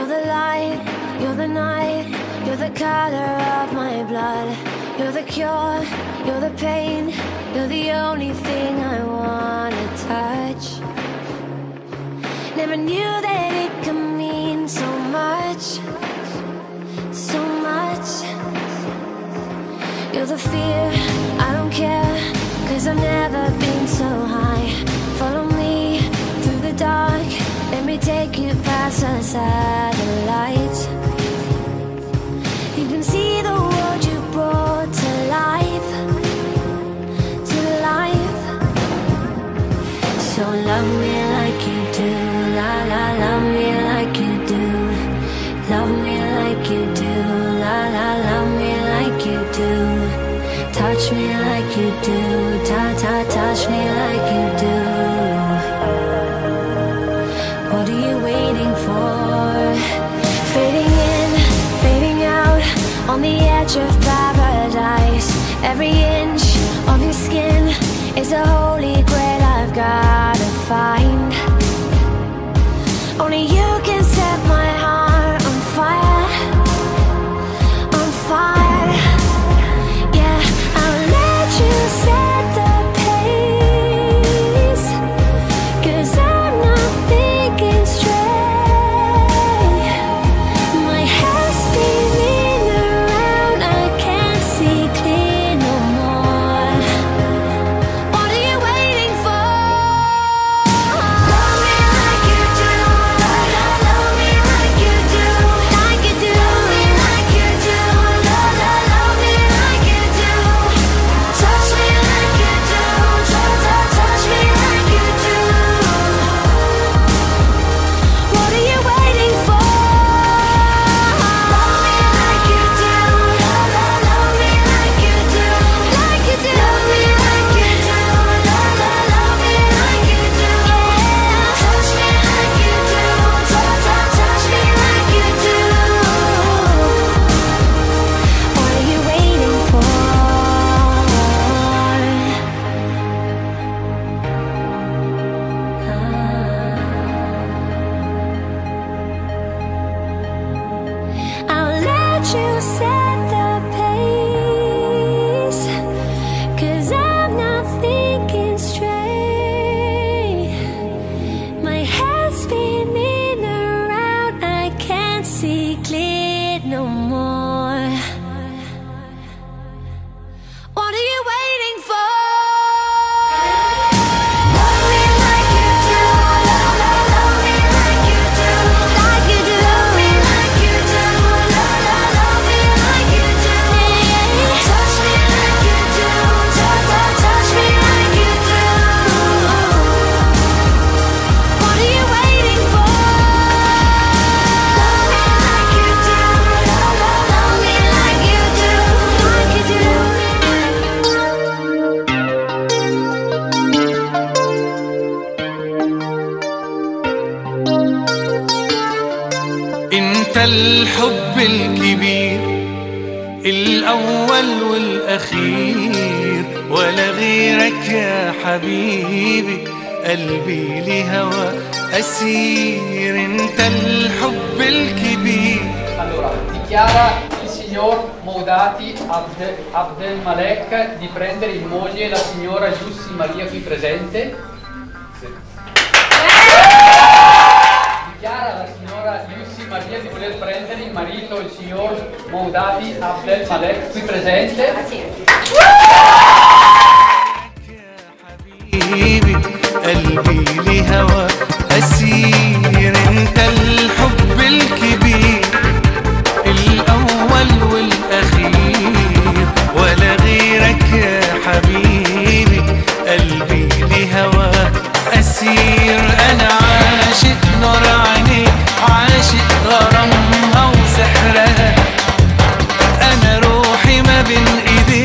You're the light, you're the night, you're the color of my blood. You're the cure, you're the pain, you're the only thing I wanna touch. Never knew that it could mean so much, so much. You're the fear, I don't care, 'cause I've never been so high. Follow me through the dark, let me take you past the satellites. You can see the world you brought to life, to life. So love me like you do, la la, love me like you do. Love me like you do, la la, love me like you do. Touch me like you do, ta ta, touch me like you do. What are you waiting for? Fading in, fading out, on the edge of paradise. Every inch of your skin is a holy grail I've gotta find. Only you can set my heart on fire, on fire. Yeah, I'll let you set the pace, 'cause I'm not thinking straight. My head's spinning around, I can't see clear no more. What are you waiting for? Love me like you do, love me like you do, like you do. Love me like you do, love me like you do. Touch me like you do, touch me like you do. What are you waiting for? Love me like you do, love me like you do, like you do. Love me like you do, love me like you do. Touch me like you do, touch me like you do. What are you waiting for? I'll let you set the pace, 'cause I'm not thinking straight. My head's spinning around, I can't see clear no more. What are you waiting for? Love me like you do, love me like you do, like you do. Love me like you do, love me like you do. Touch me like you do, touch me like you do. What are you waiting for? Love me like you do, love me like you do, like you do. انت الحب الكبير، الاول والاخير، ولا غيرك يا حبيبي، قلبي لهوى اسير. انت الحب الكبير. Allora, dichiara il signor Moudati Abdelmalek di prendere in moglie la signora Giussi Maria qui presente. Dichiara la signora Giussi Maria di voler prendere in marito il signor Moudati Abdelmalek qui presente. حبيبي قلبي لهوى أسير. انت الحب الكبير، الأول والأخير، ولا غيرك يا حبيبي، قلبي لهوى أسير. أنا عاشق نور عينيك، عاشق غرامها وسحرها، أنا روحي ما بين إيديك،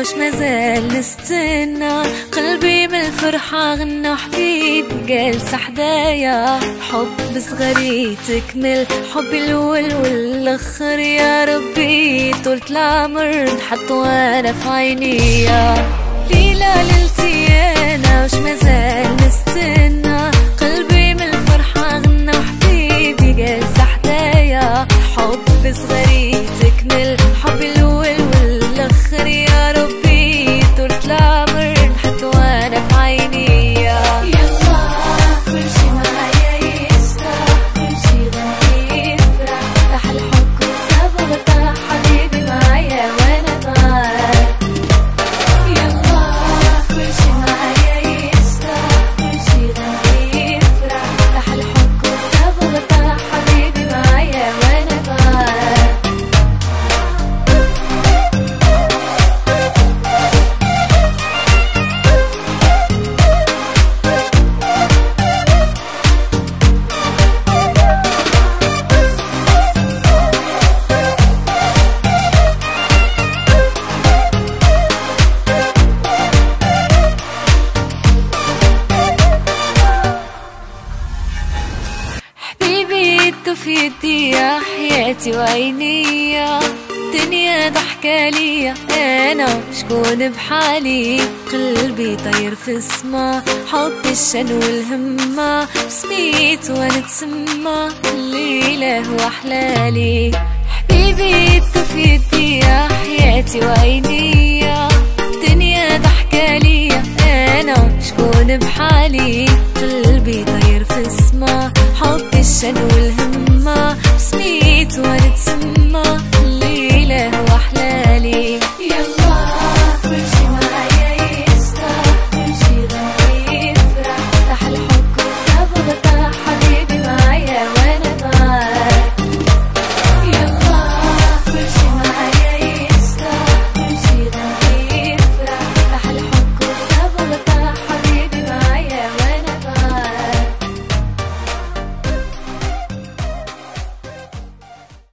وش مازال نستنى، قلبي من الفرحة غنى حبيبي جالس حدايا، حب صغري تكمل حبي الأول والآخر، يا ربي طولة العمر نحط وانا في عينيا. ليلة ليلتي انا وش مازال نستنى، قلبي من الفرحة غنى حبيبي جالس حدايا، حب صغري تكمل حبي الأول والآخر، يا ربي طولة العمر نحط وانا في عينيا. يلا كل شي معايا يشتاق، كل شي غني يفرح، رح الحب والسبب طرح حبيبي معايا وانا معاك. يلا كل شي معايا يشتاق، كل شي غني يفرح، رح الحب والسبب طرح حبيبي معايا وانا معاك. في يدي يا حياتي وعينيا، دنيا ضحكة ليا انا شكون بحالي، قلبي طير في السما، حط الشن والهمة، سميت وانا تسمى الليلة هو حلالي. حبيبي في يدي يا حياتي وعينيا، دنيا ضحكة ليا انا شكون بحالي، قلبي طير في السما، حط الشن والهمة،